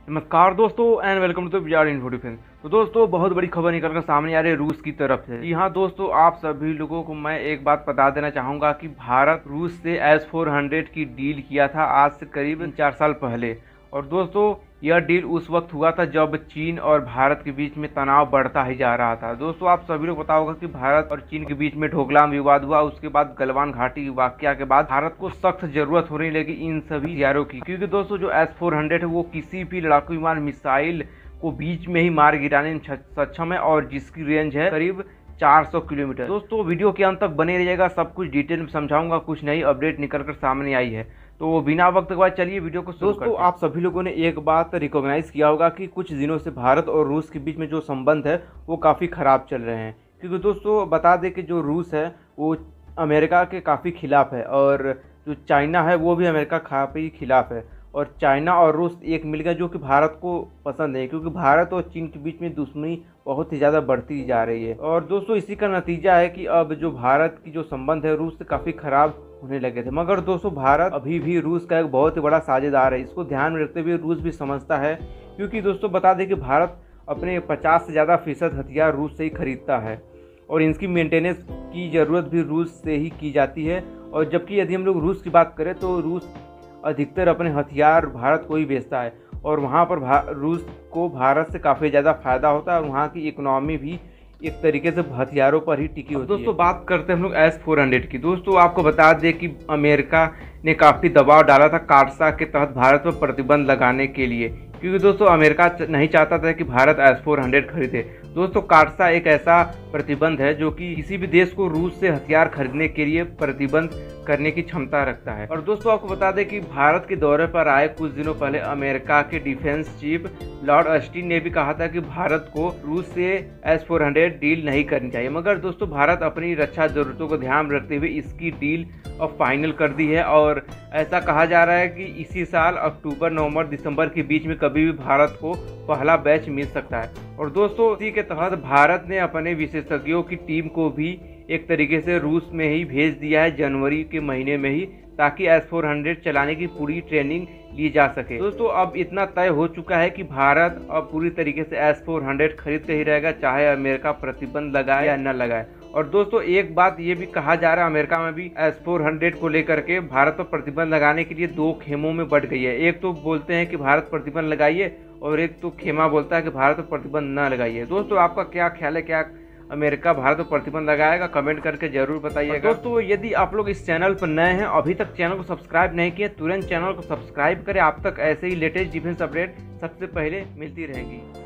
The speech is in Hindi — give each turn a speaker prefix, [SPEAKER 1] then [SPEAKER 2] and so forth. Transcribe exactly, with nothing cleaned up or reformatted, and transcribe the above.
[SPEAKER 1] नमस्कार दोस्तों and welcome to Bihar info defence. तो दोस्तों बहुत बड़ी खबर निकल कर सामने आ रही है रूस की तरफ से। जी हाँ दोस्तों, आप सभी लोगों को मैं एक बात बता देना चाहूँगा कि भारत रूस से एस फोर हंड्रेड की डील किया था आज से करीब चार साल पहले। और दोस्तों यह डील उस वक्त हुआ था जब चीन और भारत के बीच में तनाव बढ़ता ही जा रहा था। दोस्तों आप सभी लोग पता होगा कि भारत और चीन के बीच में ढोकलाम विवाद हुआ। उसके बाद गलवान घाटी वाकया के बाद भारत को सख्त जरूरत होने लगी इन सभी हथियारों की, क्योंकि दोस्तों जो एस फोर हंड्रेड है वो किसी भी लड़ाकू विमान मिसाइल को बीच में ही मार गिराने में सक्षम है और जिसकी रेंज है करीब चार सौ किलोमीटर। दोस्तों वीडियो के अंत तक बने रहिएगा, सब कुछ डिटेल में समझाऊंगा। कुछ नई अपडेट निकल कर सामने आई है, तो बिना वक्त के बाद चलिए वीडियो को शुरू करते हैं। दोस्तों आप सभी लोगों ने एक बात रिकॉग्नाइज किया होगा कि कुछ दिनों से भारत और रूस के बीच में जो संबंध है वो काफ़ी ख़राब चल रहे हैं। क्योंकि दोस्तों बता दें कि जो रूस है वो अमेरिका के काफ़ी खिलाफ है और जो चाइना है वो भी अमेरिका काफ़ी खिलाफ है। और चाइना और रूस एक मिल गया जो कि भारत को पसंद है, क्योंकि भारत और चीन के बीच में दुश्मनी बहुत ही ज़्यादा बढ़ती जा रही है। और दोस्तों इसी का नतीजा है कि अब जो भारत की जो संबंध है रूस से काफ़ी ख़राब होने लगे थे। मगर दोस्तों भारत अभी भी रूस का एक बहुत ही बड़ा साझेदार है, इसको ध्यान में रखते हुए रूस भी समझता है। क्योंकि दोस्तों बता दें कि भारत अपने पचास से ज़्यादा फीसद हथियार रूस से ही खरीदता है और इनकी मेंटेनेंस की ज़रूरत भी रूस से ही की जाती है। और जबकि यदि हम लोग रूस की बात करें तो रूस अधिकतर अपने हथियार भारत को ही बेचता है और वहाँ पर रूस को भारत से काफ़ी ज़्यादा फायदा होता है और वहाँ की इकोनॉमी भी एक तरीके से हथियारों पर ही टिकी होती है। दोस्तों बात करते हैं हम लोग एस फोर हंड्रेड की। दोस्तों आपको बता दें कि अमेरिका ने काफ़ी दबाव डाला था कार्सा के तहत भारत पर प्रतिबंध लगाने के लिए, क्योंकि दोस्तों अमेरिका नहीं चाहता था कि भारत एस फोर हंड्रेड खरीदे। दोस्तों कार्सा एक ऐसा प्रतिबंध है जो कि किसी भी देश को रूस से हथियार खरीदने के लिए प्रतिबंध करने की क्षमता रखता है। और दोस्तों आपको बता दें कि भारत के दौरे पर आए कुछ दिनों पहले अमेरिका के डिफेंस चीफ लॉर्ड ऑस्टिन ने भी कहा था कि भारत को रूस से एस फोर हंड्रेड डील नहीं करनी चाहिए। मगर दोस्तों भारत अपनी रक्षा जरूरतों को ध्यान में रखते हुए इसकी डील अब फाइनल कर दी है और ऐसा कहा जा रहा है कि इसी साल अक्टूबर नवंबर दिसंबर के बीच में कभी भी भारत को पहला बैच मिल सकता है। और दोस्तों इसी के तहत भारत ने अपने विशेषज्ञों की टीम को भी एक तरीके से रूस में ही भेज दिया है जनवरी के महीने में ही, ताकि एस फोर हंड्रेड चलाने की पूरी ट्रेनिंग ली जा सके। दोस्तों अब इतना तय हो चुका है कि भारत अब पूरी तरीके से एस फोर हंड्रेड खरीदते ही रहेगा, चाहे अमेरिका प्रतिबंध लगाए या न लगाए। और दोस्तों एक बात ये भी कहा जा रहा है अमेरिका में भी एस फोर हंड्रेड को लेकर के भारत पर प्रतिबंध लगाने के लिए दो खेमों में बढ़ गई है। एक तो बोलते हैं कि भारत प्रतिबंध लगाइए और एक तो खेमा बोलता है कि भारत पर प्रतिबंध न लगाइए। दोस्तों आपका क्या ख्याल है, क्या अमेरिका भारत पर प्रतिबंध लगाएगा? कमेंट करके जरूर बताइएगा। दोस्तों यदि आप लोग इस चैनल पर नए हैं, अभी तक चैनल को सब्सक्राइब नहीं किए, तुरंत चैनल को सब्सक्राइब करें। आप तक ऐसे ही लेटेस्ट डिफेंस अपडेट सबसे पहले मिलती रहेंगी।